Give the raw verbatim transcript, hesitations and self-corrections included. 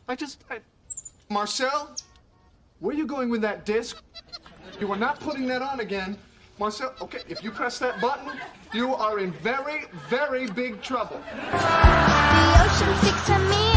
I just... I... Marcel, where are you going with that disc? You are not putting that on again. Marcel, okay, if you press that button, you are in very, very big trouble. The ocean sticks to me.